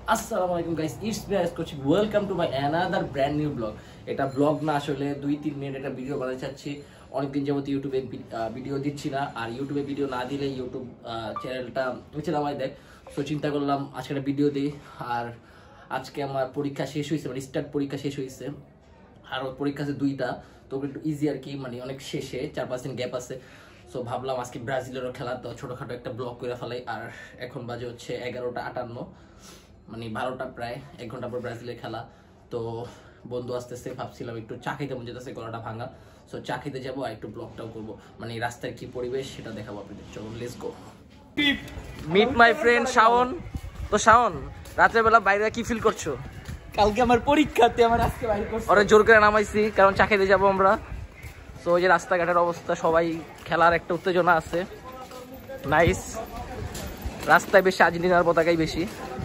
আসসালামু আলাইকুম guys, it's me Rxkaushik, welcome to my another brand new blog. এটা blog না, আসলে 2-3 মিনিট একটা ভিডিও বানাতে চাচ্ছি। অনেকদিন যাবত ইউটিউবে ভিডিও দিচ্ছি না, আর ইউটিউবে ভিডিও না দিলে ইউটিউব চ্যানেলটা নিচে নামাই দেয়। তো চিন্তা করলাম আজকে একটা ভিডিও দিই। আর আজকে আমার পরীক্ষা শেষ হয়েছে, মানে স্টার্ট পরীক্ষা শেষ হয়েছে, আর ওর পরীক্ষা আছে 2টা, তো একটু ইজি আর কি, মানে অনেক শেষে 4-5 দিন গ্যাপ আছে। সো ভাবলাম আজকে ব্রাজিলেরও খেলা, তো ছোটোখাটো একটা ব্লগ করে ফেলাই। আর এখন বাজে হচ্ছে 11:58, মানে 12টা, প্রায় 1 ঘন্টা পর ব্রাজিলের খেলা। তো বন্ধু আসতেছে, ভাবছিলাম একটু চা খেতে মন যেতেছে, গলাটা ভাঙা। সো চা খেতে যাবো আর একটু ব্লগটাও করবো, মানে রাস্তার কি পরিবেশ সেটা দেখাবো আপনাদের। চলো let's go. Meet my friend Shaon. তো শাওন, রাতের বেলা বাইরে কি ফিল করছো? কালকে আমার পরীক্ষাতে আমার আজকে বাইরে করছে। ওরা জোর করে নামাইছি কারণ চা খেতে যাবো আমরা। তো ওই যে রাস্তাঘাটের অবস্থা, সবাই খেলার একটা উত্তেজনা আছে। নাইস, রাস্তায় বেশি আর্জেন্টিনার পতাকাই বেশি।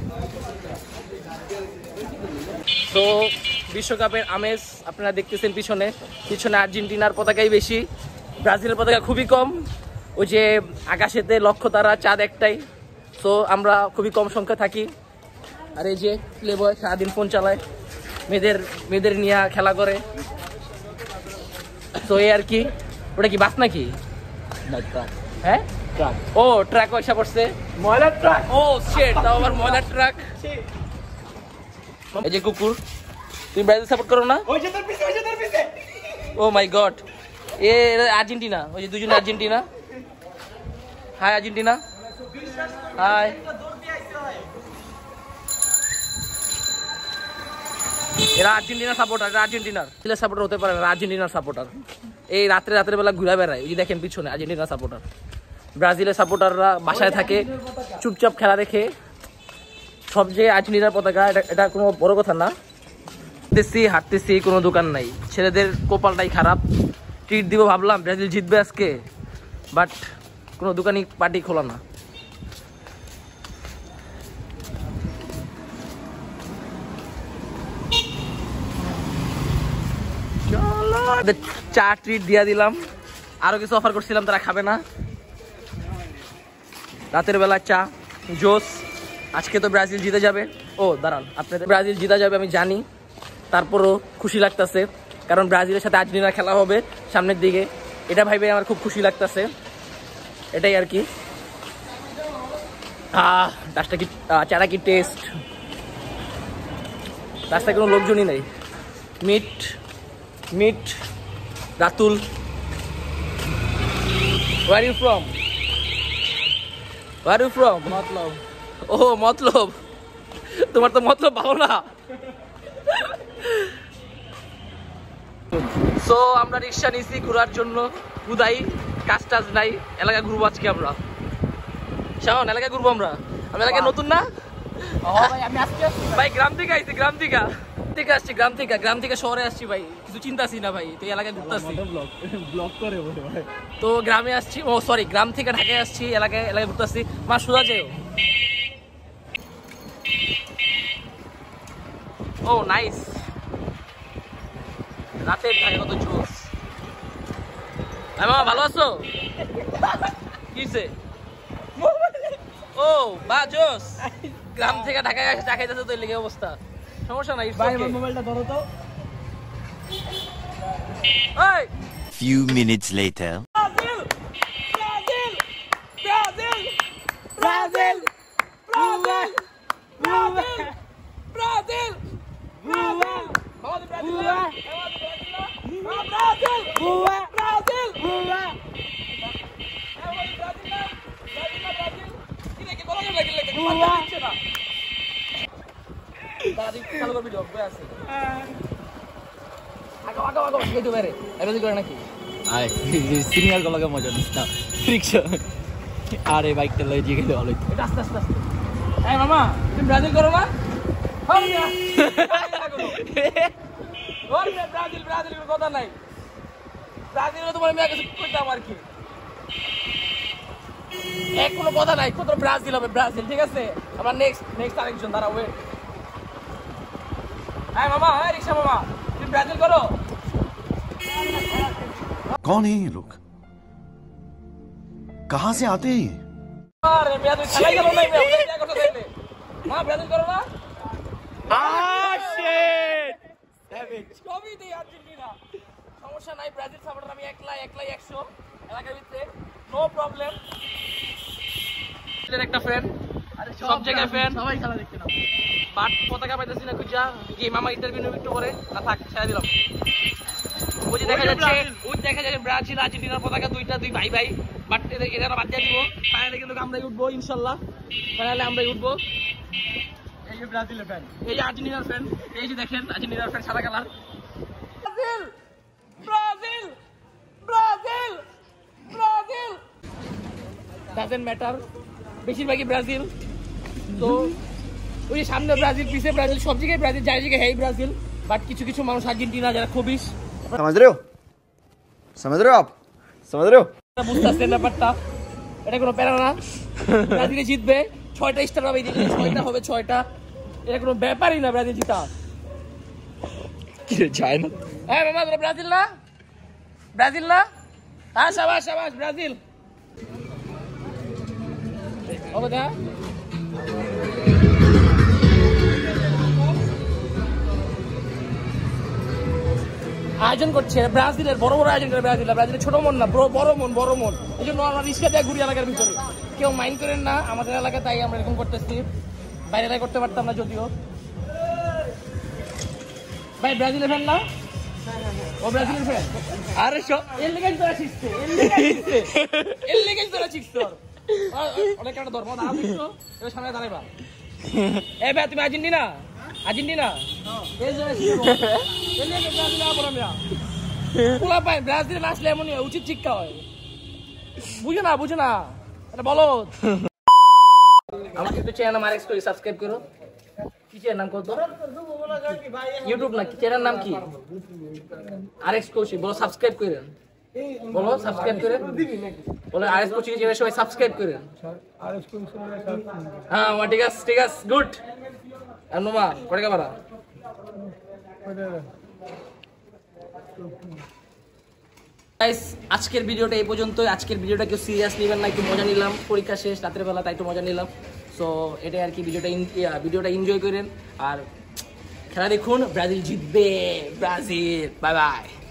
তো বিশ্বকাপের আমেজ আপনারা দেখতেছেন, পিছনে পিছনে আর্জেন্টিনার পতাকাই বেশি, ব্রাজিলের পতাকা খুবই কম। ওই যে আকাশেতে লক্ষ্য তারা, চাঁদ একটাই। তো আমরা খুবই কম সংখ্যা থাকি। আর এই যে প্লে বয় সারাদিন ফোন চালায়, মেয়েদের নিয়ে খেলা করে। তো এই আর কি। ওটা কি বাস নাকি? হ্যাঁ, ও ট্রাক পয়সা পড়ছে, ময়লার ট্রাক। ও শিট, তাও আবার ময়লার ট্রাক। এই যে কুকুর। তুমি ব্রাজিল সাপোর্ট করো না? ওই যে তোর পিছে, ওই যে তোর পিছে। ও মাই গড, এ আর্জেন্টিনা। ওই যে দুজন আর্জেন্টিনা। High Argentina, high. এরা আর্জেন্টিনার সাপোর্টার, এরা আর্জেন্টিনার সাপোর্টার হতে পারে না, আর্জেন্টিনার সাপোর্টার। এই রাতের বেলা ঘুরে বেড়ায়, এই যে দেখেন পিছনে আর্জেন্টিনার সাপোর্টার। ব্রাজিলের সাপোর্টাররা বাসায় থাকে, চুপচাপ খেলা দেখে। সব যে আর্জেন্টিনার পতাকা, এটা কোনো বড় কথা না। হাঁটতেছি, কোনো দোকান নাই। ছেলেদের কপালটাই খারাপ। ট্রিট দিব ভাবলাম, ব্রাজিল জিতবে আজকে, বাট কোনো দোকানই পার্টি খোলা না। চা ট্রিট দিয়া দিলাম, আরো কিছু অফার করছিলাম, তারা খাবে না। রাতের বেলা চা জোস। আজকে তো ব্রাজিল জিতে যাবে। ও দাঁড়ান, আপনাদের ব্রাজিল জিতে যাবে আমি জানি, তারপরও খুশি লাগতেছে, কারণ ব্রাজিলের সাথে আর্জেন্টিনার খেলা হবে সামনের দিকে। এটা ভাইবে আমার খুব খুশি লাগতেছে, এটাই আর কি। চাটা কি টেস্ট। রাস্তায় কোনো লোকজনই নেই। Meet Ratul. Where are you from? Matlab. ও মতলব, তোমার তো মতলব ভালো না। সো আমরা রিক্সা নিয়েছি ঘোরার জন্য, উদাই কাজ টাজ নাই, এলাকা ঘুরবো আজকে আমরা। শাওন, এলাকায় ঘুরবো আমরা। আমি এলাকায় নতুন না ভাই, গ্রাম থেকে আসছি, গ্রাম থেকে শহরে আসছি ভাই, কিছু চিন্তাছি না ভাই। তো এলাকায় ঘুরতেছি, তো গ্রামে আসছি। ও সরি, গ্রাম থেকে ঢাকায় আসছি, এলাকায় ঘুরতেছি। মা সোজা যেও। ও নাইস, রাতের ঢাকা কত জোস। মামা ভালো আছো? কিসে? ও বা জোস, গ্রাম থেকে ঢাকায় আসে চা খাইতেছে, তো লেগে অবস্থা। সমস্যা নাই, ভাই আমার মোবাইলটা ধরো তো। এই Few minutes later. Brazil Brazil Brazil Brazil Brazil senior গুলোকে মজা দিস না, রিক্সা। আরে বাইকটা লয়ে দিয়ে গেলে ভালো হইতো। আস্তে আস্তে আস্তে। এই মামা, তুমি ব্রাজিল করো না? ব্রাজিল কথা নাই, ব্রাজিল তোমার মেয়ে কিছু করতাম আর কি, কোনো কথা নাই। কত ব্রাজিল হবে, ব্রাজিল ঠিক আছে। আমরা নেক্সট আরেকজন দাঁড়া, ওয়েট। হ্যাঁ মামা, হ্যাঁ রিক্সা মামা, তুমি ব্রাজিল করো। कौन है ये लोग? कहाँ से आते हैं? আরে মেয়ে, তুমি খেলাই গেল না, মেয়ে ব্রাজিল করো না। সবই দেই আর্জেন্টিনা, সমস্যা নাই। ব্রাজিল সাপোর্টার আমি একলাই 100 এলাকার ভিতরে, নো প্রবলেম। একটা ফ্রেন্ড, সব জায়গায় ফ্রেন্ড, সবাই খেলা দেখতে না, বাট পতাকা পাইতেছি না খুঁজা। কি মামা ইন্টারভিউ একটু করে না, থাক ছেড়ে দিলাম। ওই যে দেখা যাচ্ছে ব্রাজিল আর্জেন্টিনার পতাকা দুই ভাই ভাই, বাট এরা বাদ দিয়ে দিব। ফাইনালে কিন্তু আমরাই উঠবো ইনশাল্লাহ, ফাইনালে আমরাই উঠবো। এই যে ব্রাজিলের ফ্যান, এই যে আর্জেন্টিনার ফ্যান, এই যে দেখেন আর্জেন্টিনার ফ্যান সাদা colour. Brazil Brazil Brazil Brazil doesn't matter, বেশিরভাগই ব্রাজিল। তো ওই সামনে ব্রাজিল, পিছে ব্রাজিল, সব জায়গায় ব্রাজিল, যাই জায়গায় হ্যাঁ ব্রাজিল। বাট কিছু কিছু মানুষ আর্জেন্টিনা যারা খবিস, समझ रहे हो आप समझ रहे हो? বুঝতেছেন ব্যাপারটা, এটা কোনো প্যারা না। ব্রাজিলে জিতবে, 6টা স্টার হবে, 6টা হবে 6টা, এটা কোনো ব্যাপারই না ব্রাজিল জিতা। কি রে যায় না? হ্যাঁ মামা, তোরা ব্রাজিল না? ব্রাজিল না? হ্যাঁ শাবাশ শাবাশ ব্রাজিল হবে না। আয়োজন করছে ব্রাজিলের, বড় বড় আয়োজন করে ব্রাজিলের ছোট মন না, বড় মন। এই জন্য আমরা রিক্সা দিয়ে ঘুরি এলাকার ভিতরে, কেউ মাইন্ড করেন না আমাদের এলাকায়, তাই আমরা এরকম করতেছি। বাইরে করতে পারতাম না যদিও। ভাই ব্রাজিলের ফ্যান না? ও ব্রাজিলের ফ্যান। আরে এর লেগে তোরা শিখছে, অনেক একটা ধর্ম দাঁড়া দিচ্ছ, এবার সামনে দাঁড়াইবা। এ ভাই তুমি আর্জেন্টিনা ব্রাজিল আসলে এমনই উচিত শিক্ষা হয়, বুঝো না এটা বলো। আমার কিন্তু চ্যানেল Rxkaushik সাবস্ক্রাইব করো। কি চ্যানেল নাম কত? ইউটিউব না, কি চ্যানেল নাম কি? Rxkaushik বলো, সাবস্ক্রাইব করেন, বলো সাবস্ক্রাইব করেন, বলো Rxkaushik চ্যানেল সবাই সাবস্ক্রাইব করেন। হ্যাঁ ঠিক আছে গুড। আর নোমা করে কাবারা গাইস, আজকের ভিডিওটা এই পর্যন্তই। আজকের ভিডিওটা কেউ সিরিয়াস নেবেন না, একটু মজা নিলাম, পরীক্ষা শেষ রাতের বেলা, তাই একটু মজা নিলাম। সো এটাই আর কি, ভিডিওটা এনজয় করেন আর খেলা দেখুন। ব্রাজিল জিতবে, ব্রাজিল। Bye bye.